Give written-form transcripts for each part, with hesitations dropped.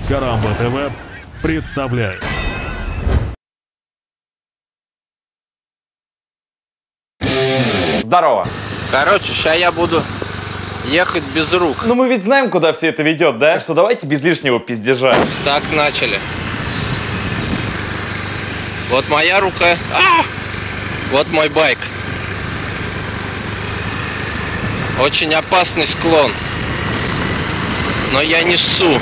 Карамба ТВ представляет. Здорово. Короче, сейчас я буду ехать без рук. Ну мы ведь знаем, куда все это ведет, да? Так что давайте без лишнего пиздежа. Так, начали. Вот моя рука. Вот мой байк. Очень опасный склон. Но я не ссу.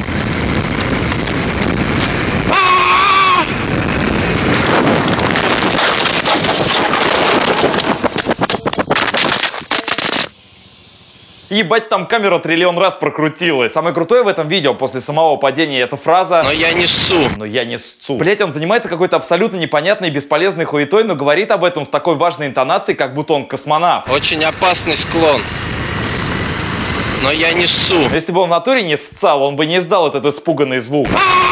Ебать, там камера триллион раз прокрутилась. Самое крутое в этом видео после самого падения эта фраза Но я не ссу. «но я не ссу». Блять, он занимается какой-то абсолютно непонятной и бесполезной хуетой, но говорит об этом с такой важной интонацией, как будто он космонавт. Очень опасный склон. Но я не ссу. Если бы он в натуре не ссал, он бы не издал этот испуганный звук.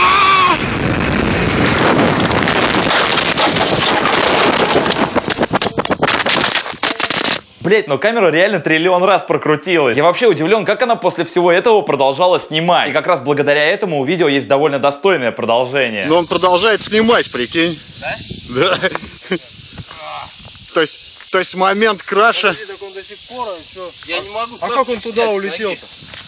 Блять, но камера реально триллион раз прокрутилась. Я вообще удивлен, как она после всего этого продолжала снимать. И как раз благодаря этому у видео есть довольно достойное продолжение. Но он продолжает снимать, прикинь. Да? Да. То есть момент краша. Так он до сих пор, я не могу. А как он туда улетел-то?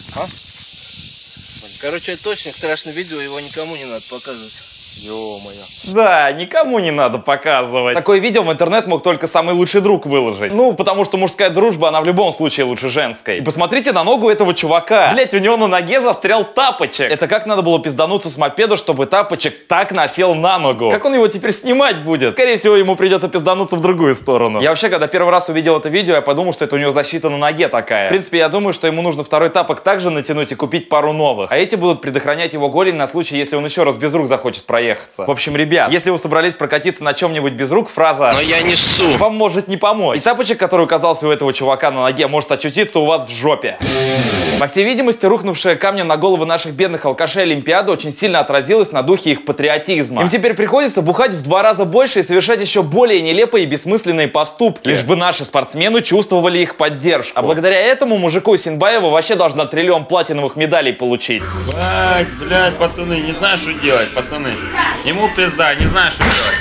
Короче, это очень страшное видео, его никому не надо показывать. Ё-моё. Да, никому не надо показывать. Такое видео в интернет мог только самый лучший друг выложить. Ну, потому что мужская дружба, она в любом случае лучше женской. И посмотрите на ногу этого чувака. Блять, у него на ноге застрял тапочек. Это как надо было пиздануться с мопеда, чтобы тапочек так насел на ногу? Как он его теперь снимать будет? Скорее всего, ему придется пиздануться в другую сторону. Я вообще, когда первый раз увидел это видео, я подумал, что это у него защита на ноге такая. В принципе, я думаю, что ему нужно второй тапок также натянуть и купить пару новых. А эти будут предохранять его голень на случай, если он еще раз без рук захочет проехаться. В общем, ребят, если вы собрались прокатиться на чем-нибудь без рук, фраза Но я не ссу. вам может не помочь. И тапочек, который оказался у этого чувака на ноге, может очутиться у вас в жопе. По всей видимости, рухнувшая камнем на головы наших бедных алкашей Олимпиада очень сильно отразилась на духе их патриотизма. Им теперь приходится бухать в 2 раза больше и совершать еще более нелепые и бессмысленные поступки, лишь бы наши спортсмены чувствовали их поддержку. А благодаря этому мужику Синбаева вообще должна триллион платиновых медалей получить. Блядь, пацаны, не знаю, что делать, пацаны. Ему пизда, не знаю, что делать.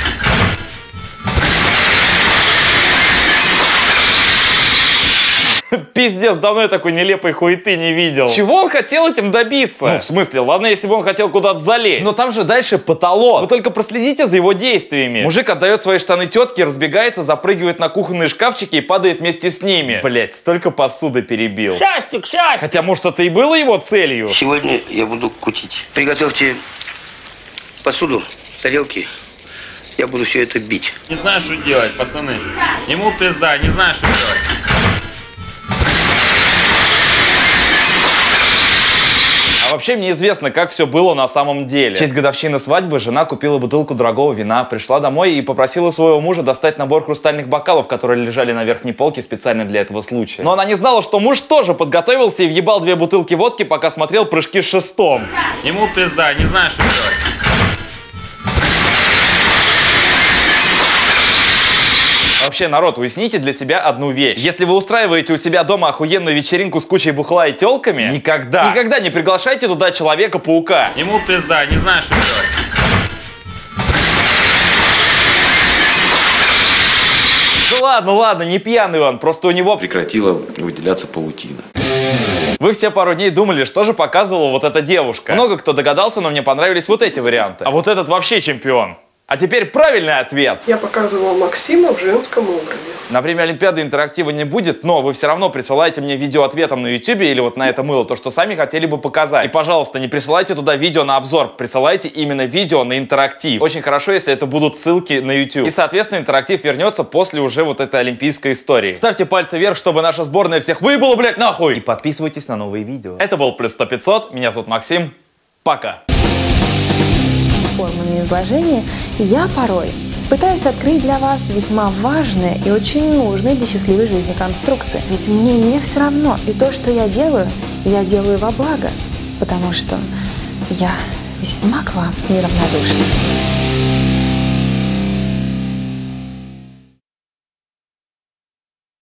Пиздец, давно я такой нелепой хуеты не видел. Чего он хотел этим добиться? Ну, в смысле, ладно, если бы он хотел куда-то залезть. Но там же дальше потолок. Вы только проследите за его действиями. Мужик отдает свои штаны тетке, разбегается, запрыгивает на кухонные шкафчики и падает вместе с ними. Блять, столько посуды перебил. Счастье, счастье! Хотя, может, это и было его целью. Сегодня я буду кутить. Приготовьте посуду, тарелки. Я буду все это бить. Не знаю, что делать, пацаны. Ему пизда, не знаю, что делать. А вообще мне известно, как все было на самом деле. В честь годовщины свадьбы жена купила бутылку дорогого вина, пришла домой и попросила своего мужа достать набор хрустальных бокалов, которые лежали на верхней полке специально для этого случая. Но она не знала, что муж тоже подготовился и въебал 2 бутылки водки, пока смотрел прыжки с шестом. Ему пизда, не знаю, что делать. Вообще, народ, уясните для себя одну вещь. Если вы устраиваете у себя дома охуенную вечеринку с кучей бухла и телками, никогда не приглашайте туда Человека-паука. Ему пизда, не знаю, что делать. Да ладно, не пьяный он, просто у него прекратила выделяться паутина. Вы все пару дней думали, что же показывала вот эта девушка. Много кто догадался, но мне понравились вот эти варианты. А вот этот вообще чемпион. А теперь правильный ответ. Я показывала Максима в женском образе. На время Олимпиады интерактива не будет, но вы все равно присылайте мне видео ответом на YouTube или вот на это мыло, то, что сами хотели бы показать. И, пожалуйста, не присылайте туда видео на обзор, присылайте именно видео на интерактив. Очень хорошо, если это будут ссылки на YouTube. И, соответственно, интерактив вернется после уже вот этой олимпийской истории. Ставьте пальцы вверх, чтобы наша сборная всех выебала, блядь, нахуй! И подписывайтесь на новые видео. Это был Плюс 100 500, меня зовут Максим. Пока! Формами изложения я порой пытаюсь открыть для вас весьма важные и очень нужные для счастливой жизни конструкции. Ведь мне не все равно, и то, что я делаю во благо, потому что я весьма к вам неравнодушна.